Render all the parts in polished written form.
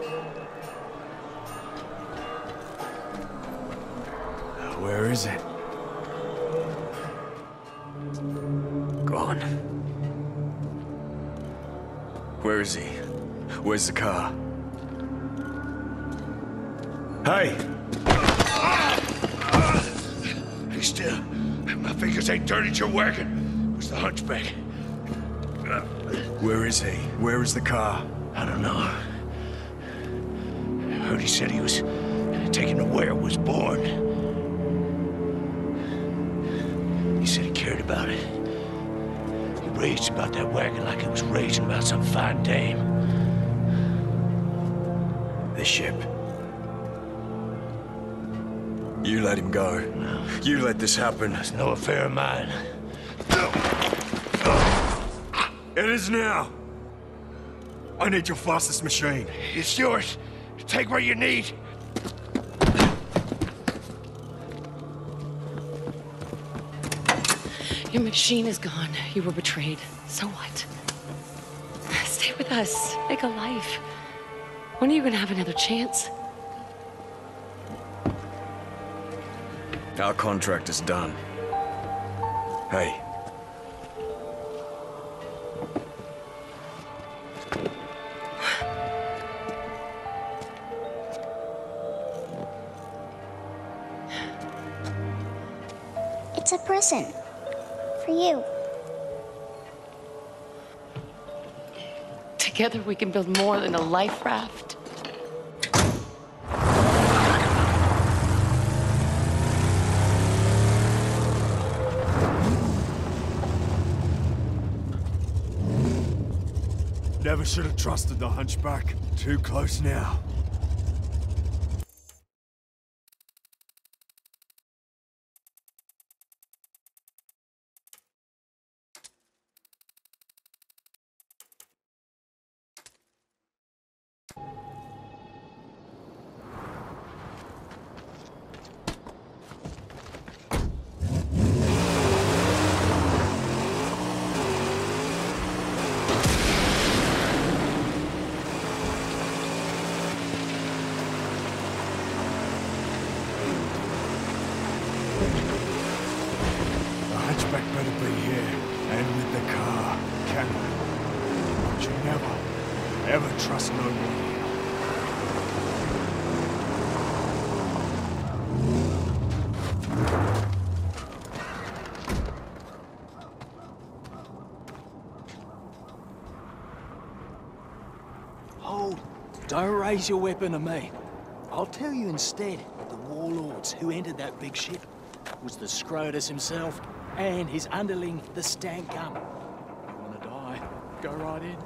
Where is it? Gone. Where is he? Where's the car? Hey! Hey, still. My fingers ain't dirty, you're working. Where's the hunchback? Where is he? Where is the car? I don't know. I heard he said he was taken to where it was born. He said he cared about it. He raged about that wagon like it was raging about some fine dame. The ship. You let him go. No. You let this happen. It's no affair of mine. It is now. I need your fastest machine. It's yours. Take what you need. Your machine is gone. You were betrayed. So what? Stay with us. Make a life. When are you gonna have another chance? Our contract is done. Hey. It's a present. For you. Together we can build more than a life raft. Never should have trusted the hunchback. Too close now. Better be here, and with the car, Cameron. But you never, ever trust nobody. Hold. Don't raise your weapon at me. I'll tell you instead, the warlords who entered that big ship was the Scrotus himself and his underling, the Stancum. You wanna die? Go right in.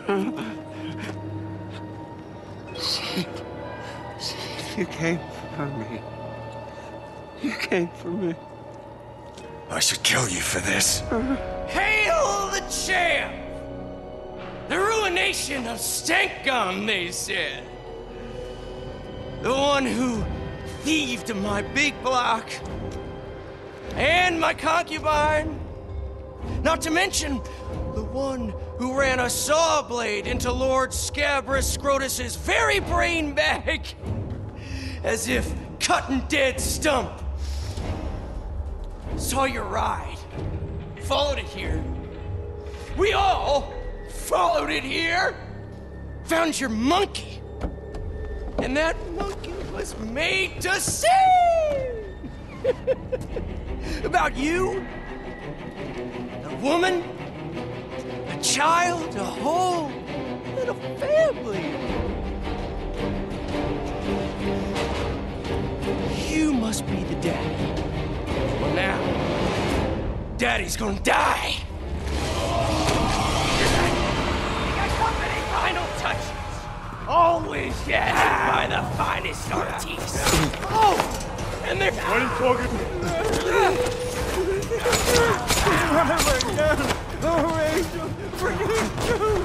You came for me. You came for me. I should kill you for this. Hail the champ! The ruination of Stankum, they said. The one who thieved my big block and my concubine. Not to mention the one who ran a saw blade into Lord Scabrous Scrotus's very brain bag, as if cutting dead stump. Saw your ride, followed it here. We all followed it here. Found your monkey, and that monkey was made to sing about you, a woman, a child, a whole little family. You must be the dad. Well, now, Daddy's gonna die. You got company? Final touches. Always dazzled by the finest artistes. Oh, and they're... What are you talking about? Oh, Angel, forgive you.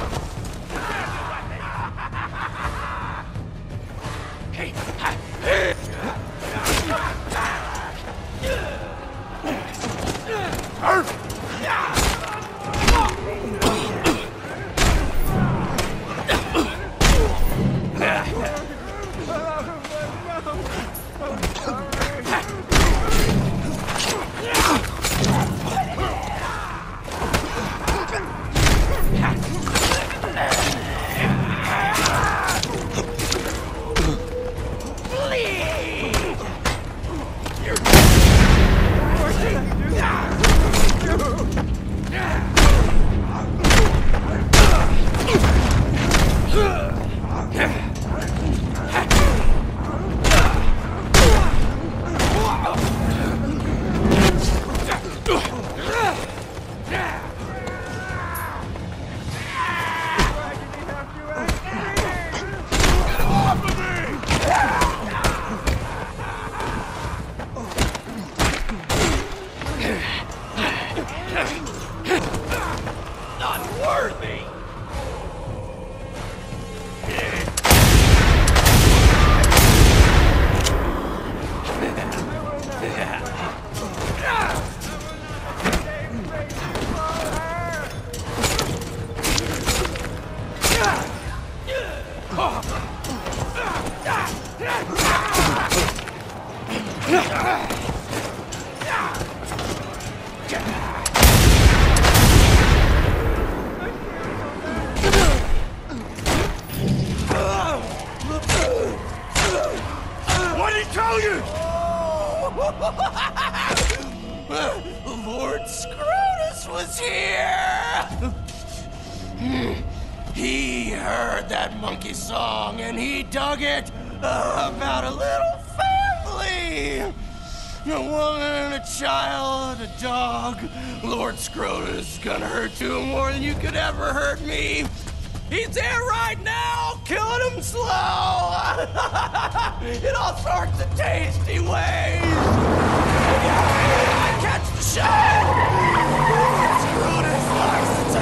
What did he tell you? Lord Scrotus was here. He heard that monkey song and he dug it about a little family. A woman and a child, a dog. Lord Scrotus is gonna hurt you more than you could ever hurt me. He's there right now, killing him slow. In all sorts of tasty ways. Catch the show. Lord Scrotus likes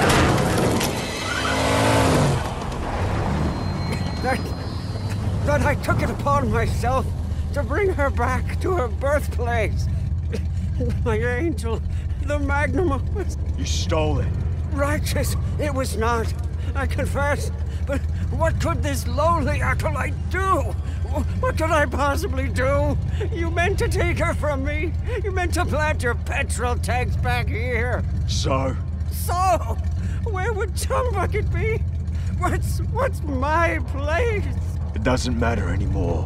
to That I took it upon myself to bring her back to her birthplace. My angel, the magnum opus. You stole it. Righteous, it was not. I confess. But what could this lowly acolyte do? What could I possibly do? You meant to take her from me. You meant to plant your petrol tanks back here. So? So, where would Tumbucket be? What's my place? It doesn't matter anymore.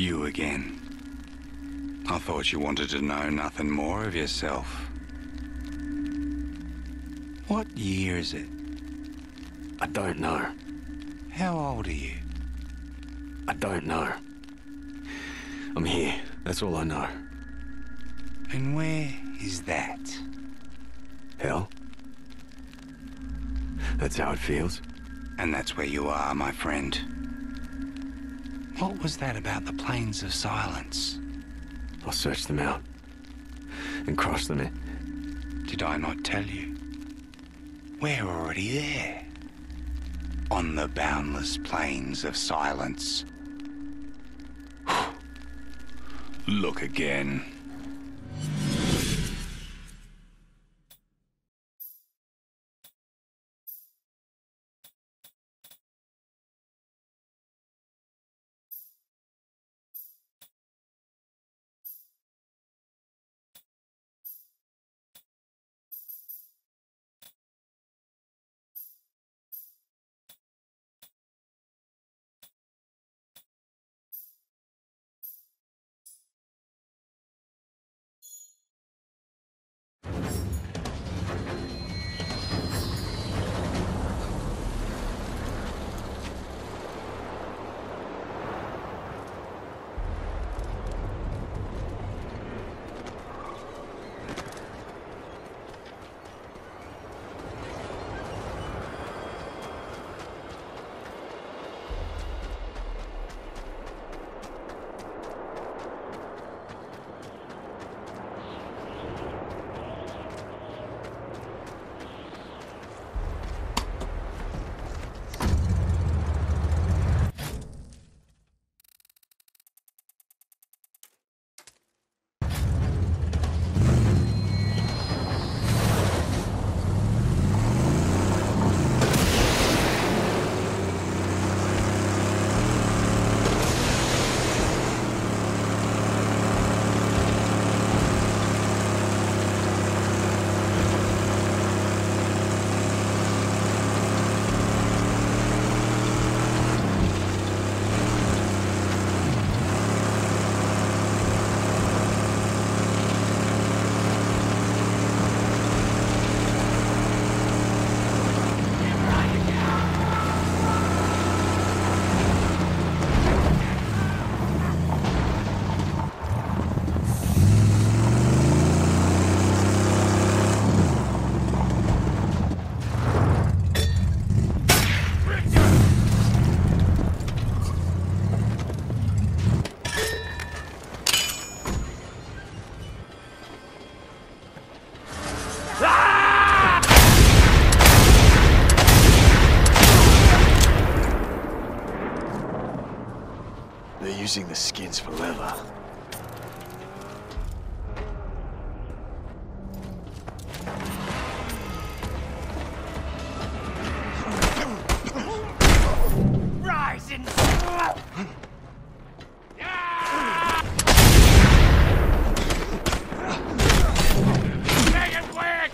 You again. I thought you wanted to know nothing more of yourself. What year is it? I don't know. How old are you? I don't know. I'm here. That's all I know. And where is that? Hell? That's how it feels. And that's where you are, my friend. What was that about the Plains of Silence? I'll search them out. And cross them in. Did I not tell you? We're already there. On the boundless Plains of Silence. Look again. They're using the skins for leather. Rise and... Make it quick!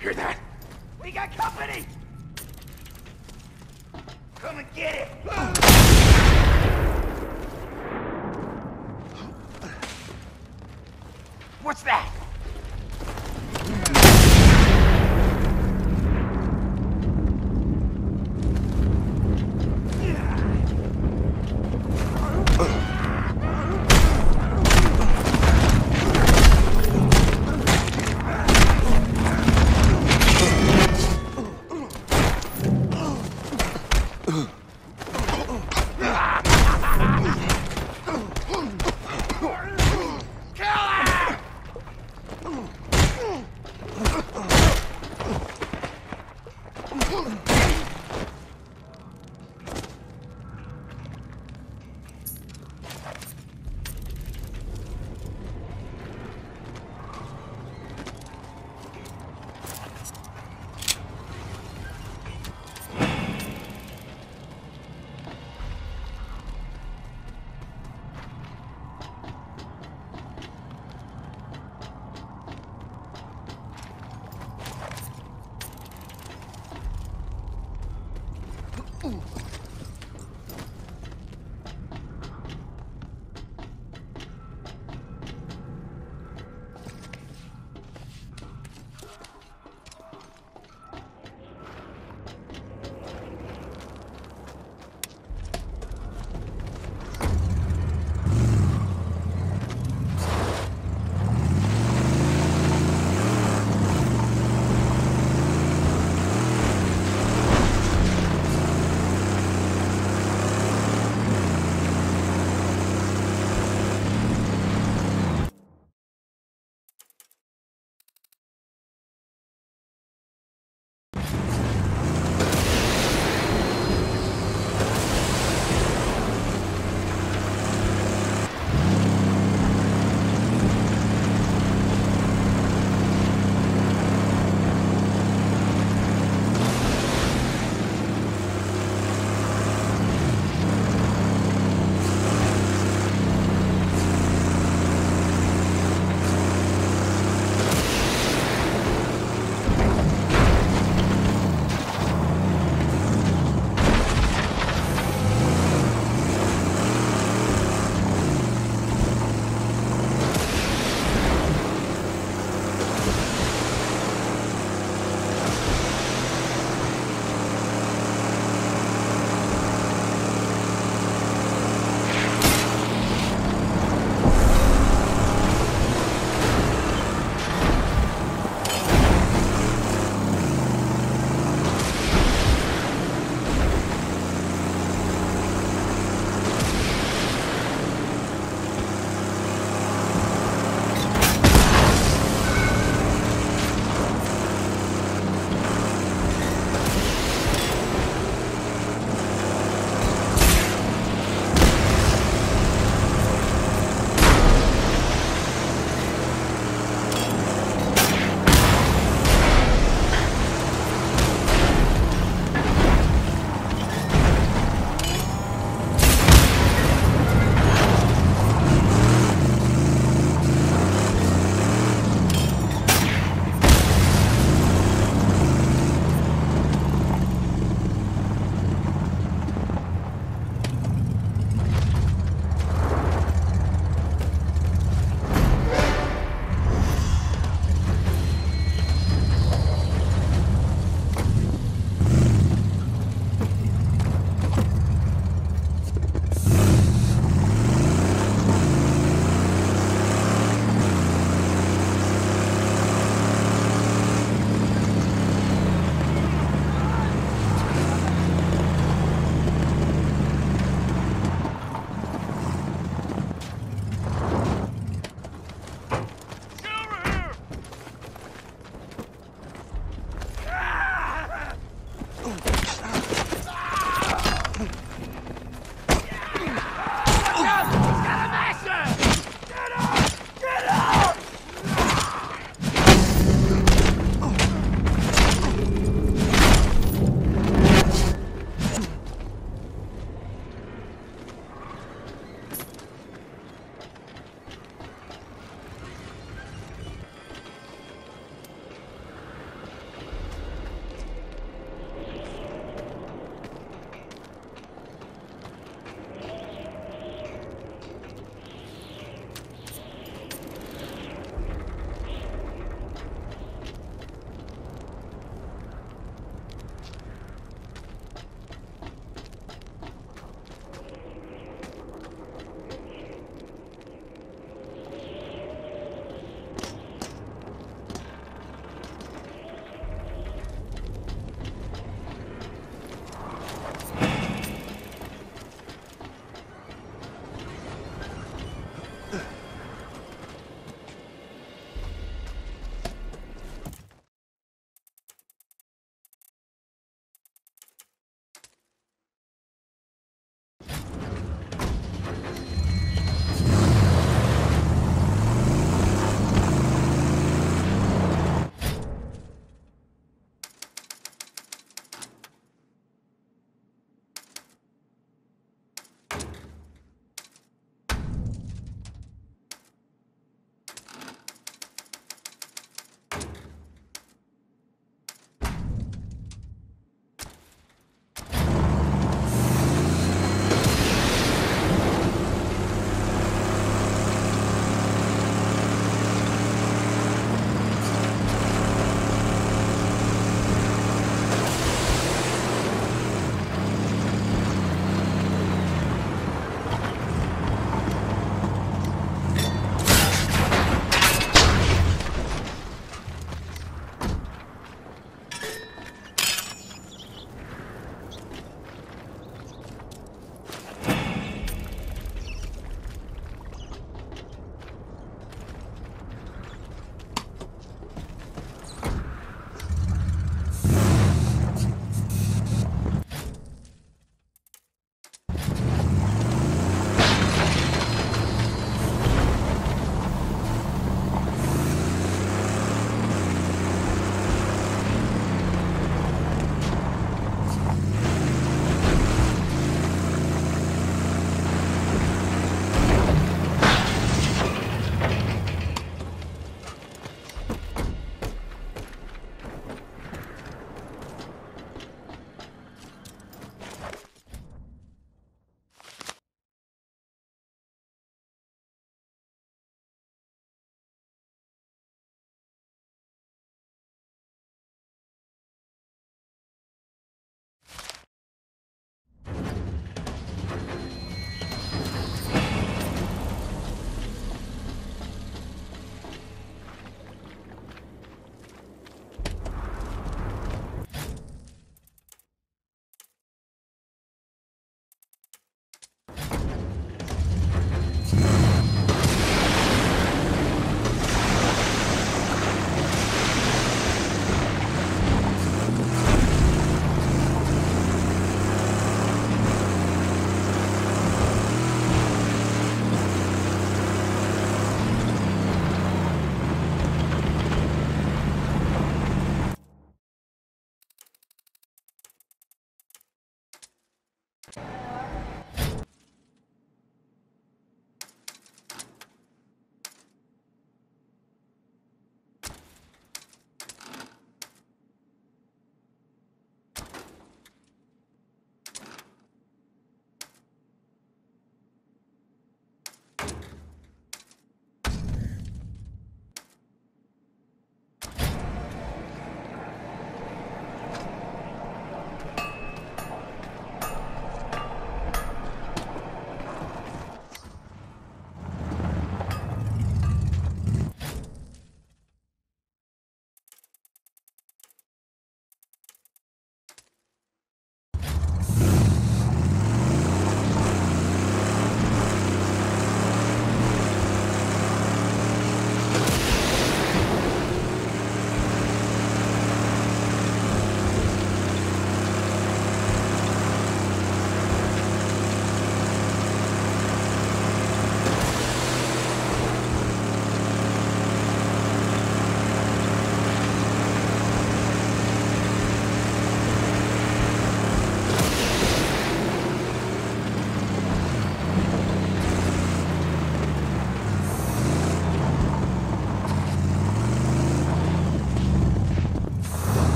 Hear that? We got company! Come and get it! What's that?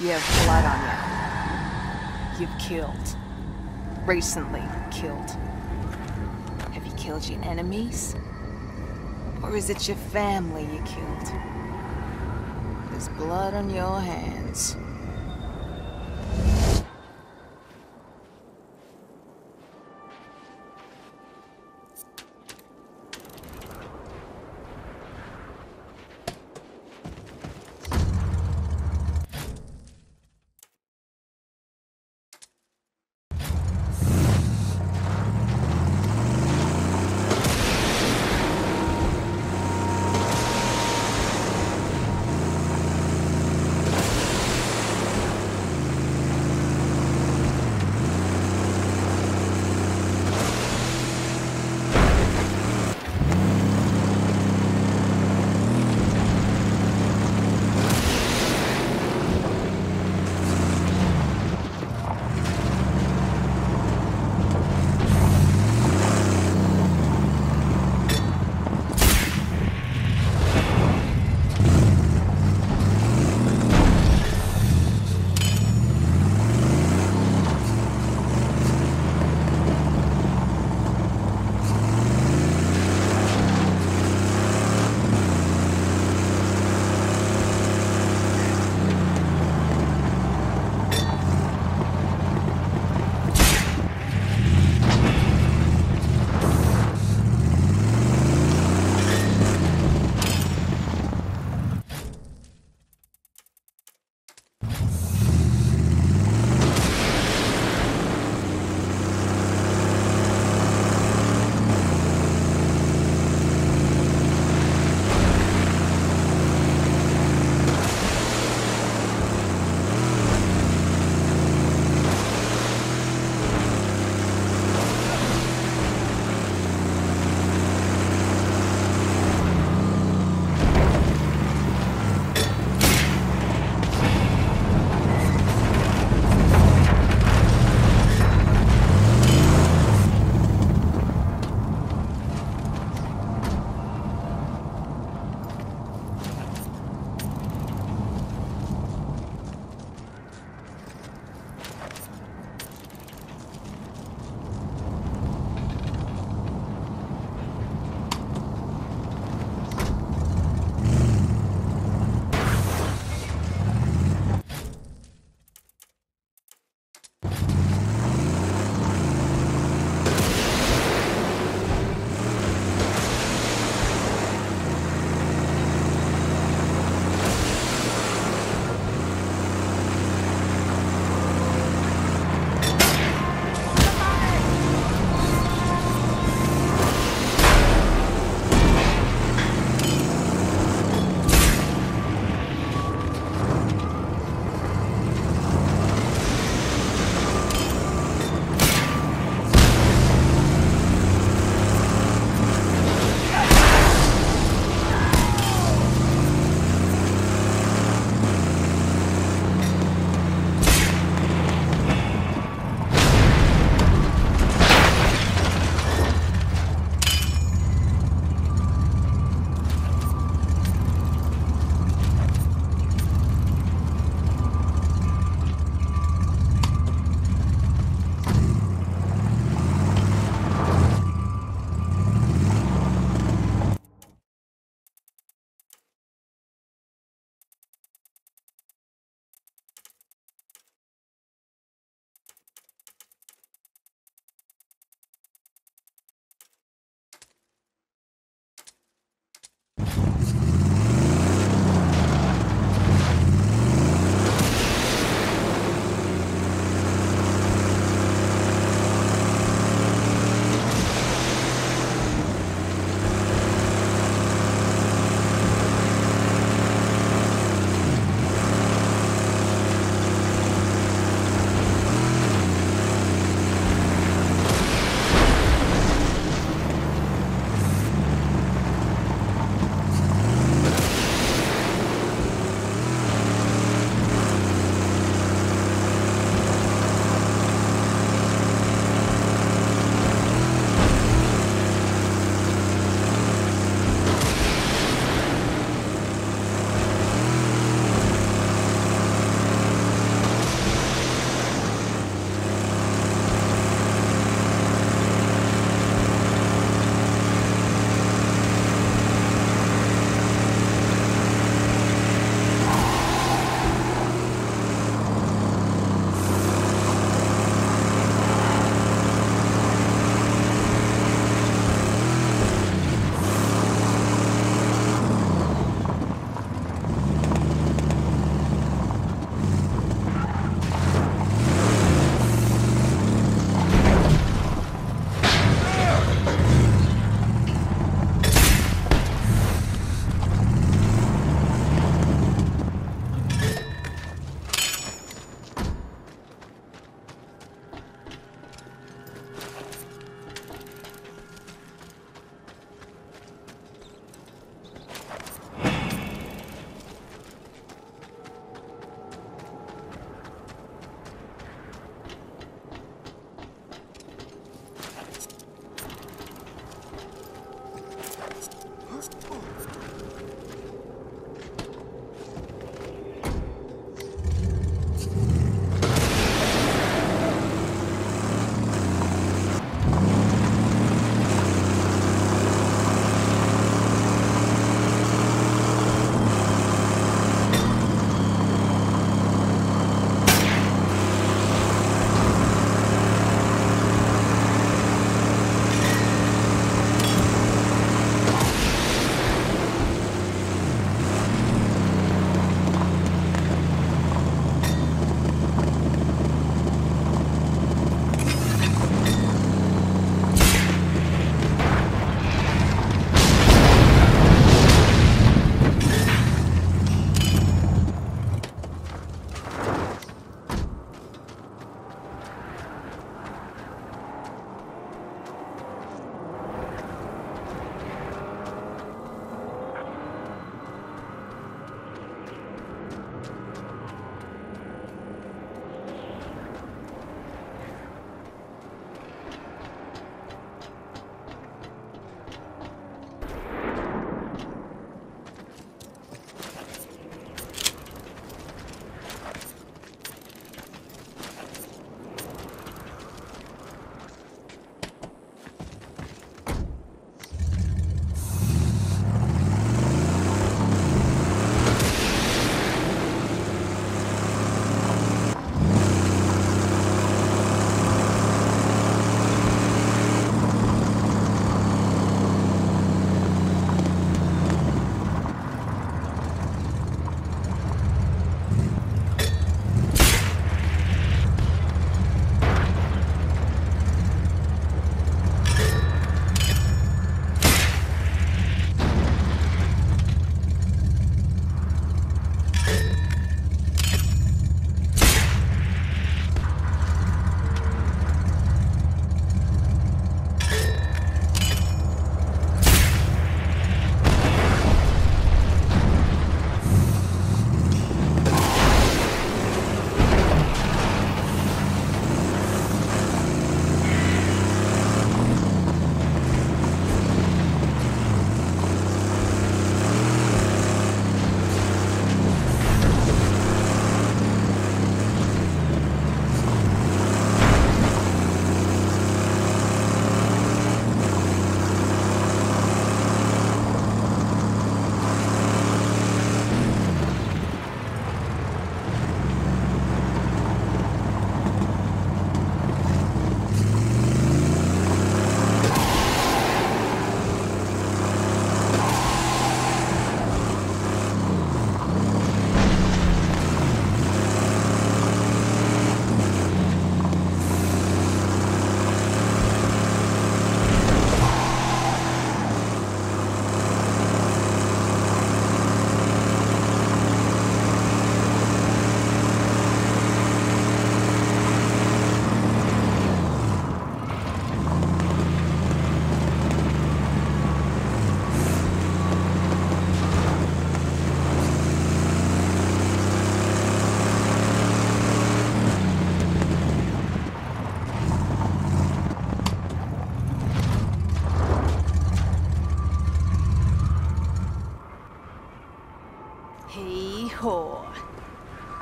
You have blood on you. You've killed. Recently killed. Have you killed your enemies? Or is it your family you killed? There's blood on your hands.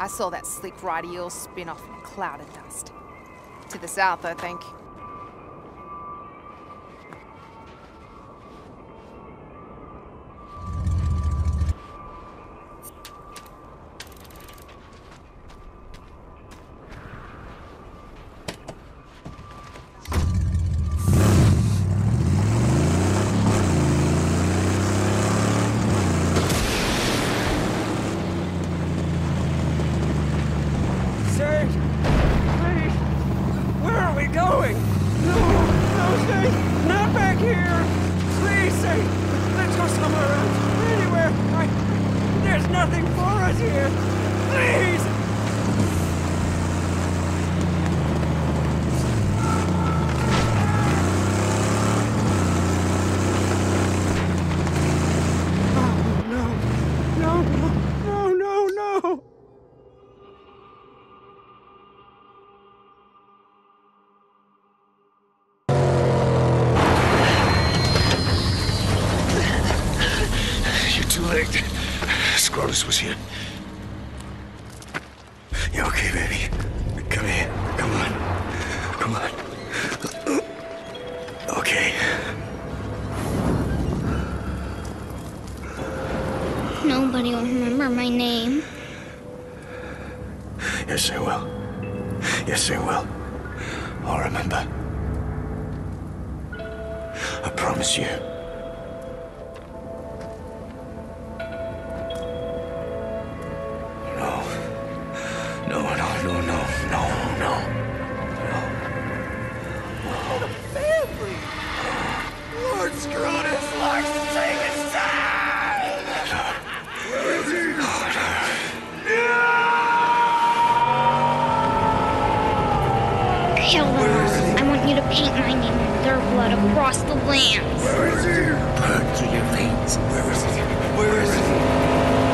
saw that slick ride eel spin off in a cloud of dust. To the south, I think. Scrotus was here. You okay, baby? Come here. Come on. Come on. Okay. Nobody will remember my name. Yes, they will. Yes, they will. I'll remember. I promise you. I want you to paint my name in their blood across the lands. Where is he? Burn through your veins. Where is he? Where is he?